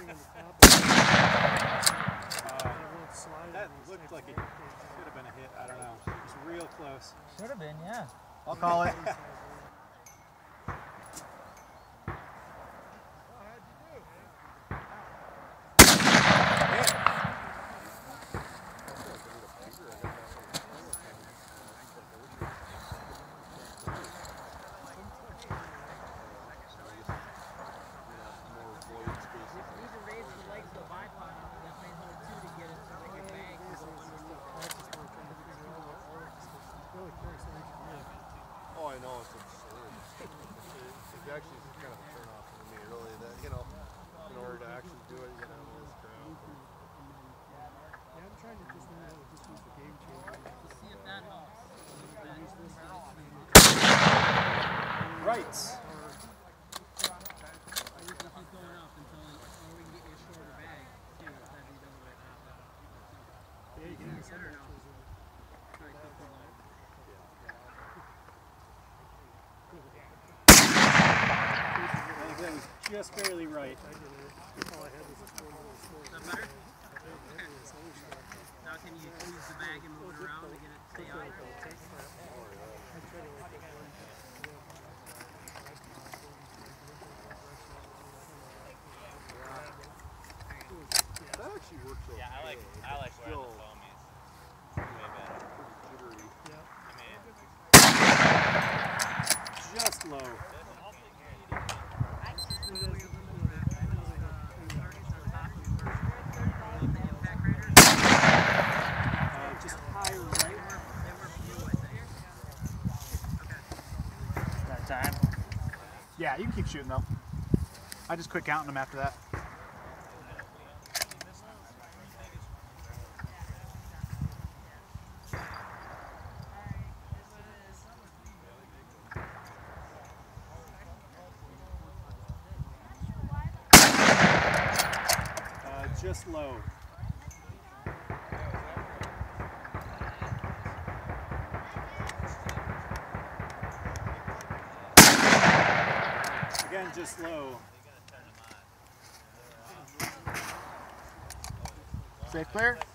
That looked like it should have been a hit. I don't know. It was real close. Should have been, yeah. I'll call it. Oh, I know, it's absurd. It's actually kind of a turn off for me, really. That, you know, in order to actually do it, you gotta have all this crowd. Yeah, I'm trying to just learn how to just use the game changer. Let's see if that helps. Right. We're going to keep going up until we can get you a shorter bag, too. That'd be the other way around. Yeah, you can use that or no. Try to keep it low. That was just barely right. All I had was this one little score. Is that better? Now can you use the bag and move it around to get it to stay out? That actually works okay. Yeah, I like wearing the foamies. Way better. Pretty jittery. I mean, just low. Just higher right. That time. Yeah, you can keep shooting though. I just quit counting them after that. Just low. Again, just low. Safe clear?